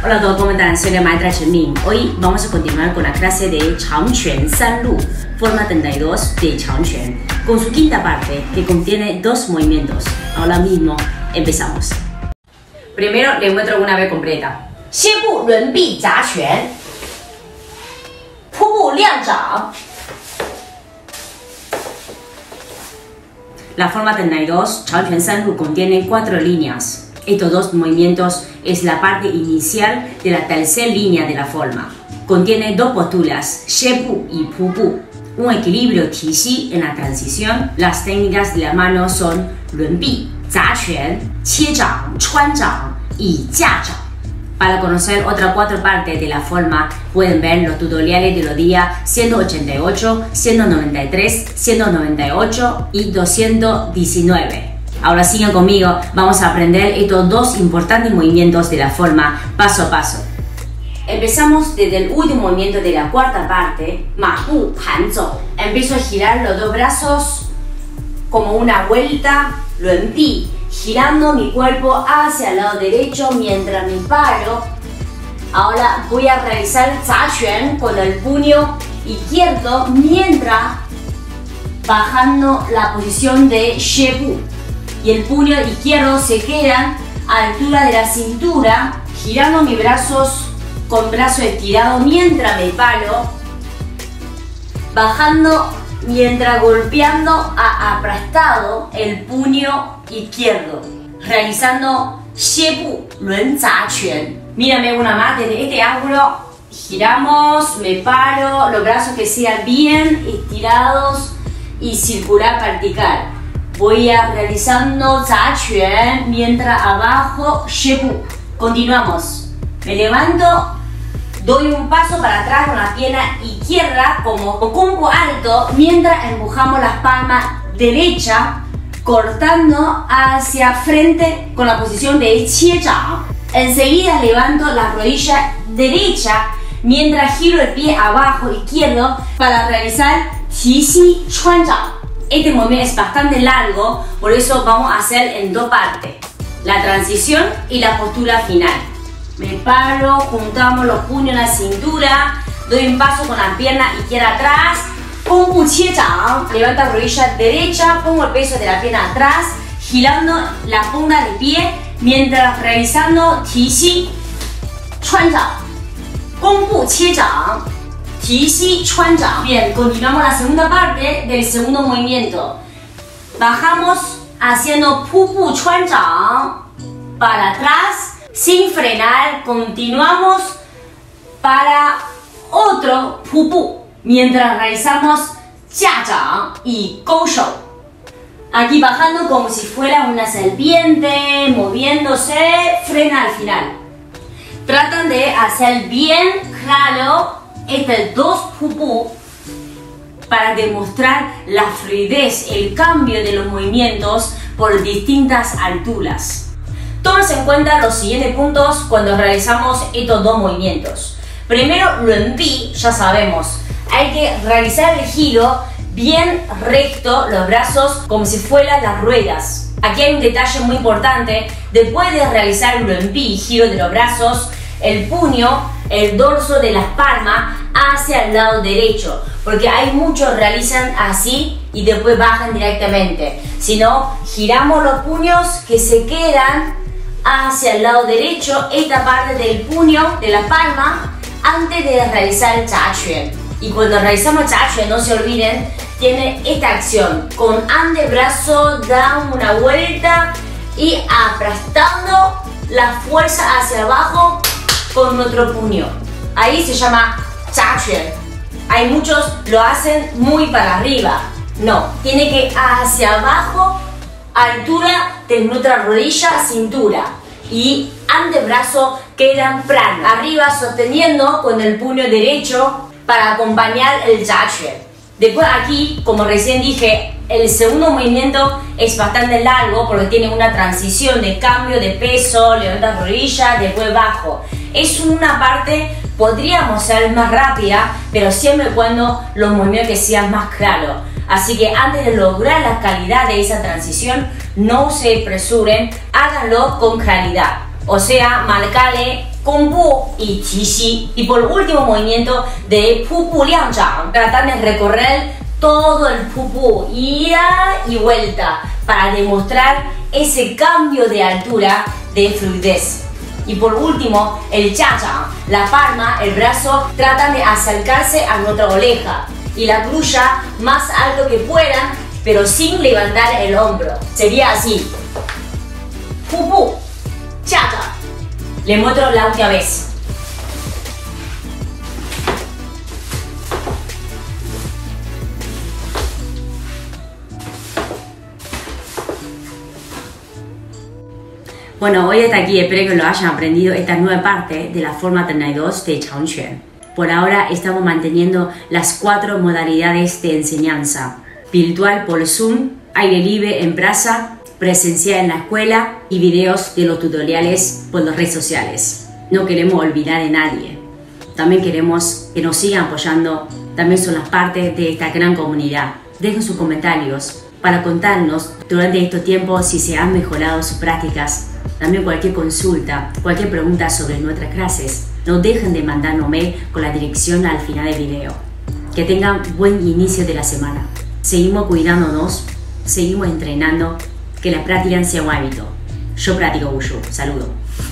Hola a todos, ¿cómo están? Soy la maestra Chen Ming. Hoy vamos a continuar con la clase de Changquan Sanlu, forma 32 de Changquan, con su quinta parte que contiene dos movimientos. Ahora mismo empezamos. Primero les muestro una vez completa. 先步轮臂夹拳，扑步亮掌。La forma 32, Changquan Sanlu, contiene 4 líneas. Estos dos movimientos es la parte inicial de la tercera línea de la forma. Contiene dos posturas, 先步 y 扑步, un equilibrio tishi en la transición. Las técnicas de la mano son 轮臂, 夹拳, 切掌, 穿掌 y 架掌. Para conocer otras 4 partes de la forma, pueden ver los tutoriales de los días 188, 193, 198 y 219. Ahora sigan conmigo, vamos a aprender estos dos importantes movimientos de la forma paso a paso. Empezamos desde el último movimiento de la cuarta parte, 马步盘走. Empiezo a girar los dos brazos como una vuelta, 轮臂, girando mi cuerpo hacia el lado derecho mientras me paro. Ahora voy a realizar 夹拳 con el puño izquierdo mientras bajando la posición de 先步. Y el puño izquierdo se queda a la altura de la cintura, girando mis brazos con brazo estirado mientras me paro, bajando mientras golpeando a aplastado el puño izquierdo, realizando 先步轮夹拳. Mírame una más desde este ángulo, giramos, me paro, los brazos que sean bien estirados y circular vertical. Voy a realizando 夹拳 mientras abajo 先步. Continuamos. Me levanto, doy un paso para atrás con la pierna izquierda como combo alto mientras empujamos las palmas derecha cortando hacia frente con la posición de 切掌. Enseguida levanto la rodilla derecha mientras giro el pie abajo izquierdo para realizar 提膝穿掌. Este movimiento es bastante largo, por eso vamos a hacer en dos partes. La transición y la postura final. Me paro, juntamos los puños en la cintura, doy un paso con la pierna izquierda atrás, 弓步切掌, levanto la rodilla derecha, pongo el peso de la pierna atrás, girando la punta del pie, mientras realizando 提膝穿掌, 弓步切掌. 提膝穿掌. Bien, continuamos la segunda parte del segundo movimiento. Bajamos haciendo 扑步穿掌 para atrás sin frenar. Continuamos para otro 扑步 mientras realizamos 架掌 y 勾手. Aquí bajando como si fuera una serpiente, moviéndose, frena al final. Tratan de hacer bien claro estos dos 扑步 para demostrar la fluidez, el cambio de los movimientos por distintas alturas. Tómense en cuenta los siguientes puntos cuando realizamos estos dos movimientos. Primero, 轮臂, ya sabemos, hay que realizar el giro bien recto, los brazos como si fueran las ruedas. Aquí hay un detalle muy importante: después de realizar el 轮臂, giro de los brazos, el puño, el dorso de las palmas hacia el lado derecho, porque hay muchos realizan así y después bajan directamente. Si no, giramos los puños que se quedan hacia el lado derecho, esta parte del puño, de la palma, antes de realizar el 夹拳. Y cuando realizamos 夹拳, no se olviden, tiene esta acción, con antebrazo da una vuelta y aplastando la fuerza hacia abajo con nuestro puño. Ahí se llama 夹拳. Hay muchos lo hacen muy para arriba. No, tiene que hacia abajo, altura de nuestra rodilla, cintura. Y antebrazo quedan plano. Arriba sosteniendo con el puño derecho para acompañar el 夹拳. Después aquí, como recién dije, el segundo movimiento es bastante largo porque tiene una transición de cambio de peso, levanta rodilla, después bajo. Es una parte, podríamos ser más rápida, pero siempre y cuando los movimientos que sean más claros. Así que antes de lograr la calidad de esa transición, no se apresuren, háganlo con claridad. O sea, marcarle 弓步y qixi. Y por último movimiento de pupu liangzhang. Tratan de recorrer todo el pupu, ida y vuelta, para demostrar ese cambio de altura de fluidez. Y por último, el cha-cha, la palma, el brazo, tratan de acercarse a nuestra oreja y la grulla más alto que puedan, pero sin levantar el hombro. Sería así. Pupu, cha-cha. Le muestro la última vez. Bueno, hoy hasta aquí, espero que lo hayan aprendido esta nueva parte de la forma 32 de Changquan. Por ahora estamos manteniendo las 4 modalidades de enseñanza: virtual por Zoom, aire libre en plaza, presencial en la escuela y videos de los tutoriales por las redes sociales. No queremos olvidar a nadie. También queremos que nos sigan apoyando, también son las partes de esta gran comunidad. Dejen sus comentarios para contarnos durante estos tiempos si se han mejorado sus prácticas. También cualquier consulta, cualquier pregunta sobre nuestras clases, no dejen de mandarnos mail con la dirección al final del video. Que tengan buen inicio de la semana. Seguimos cuidándonos, seguimos entrenando, que la práctica sea un hábito. Yo practico Wushu. Saludos.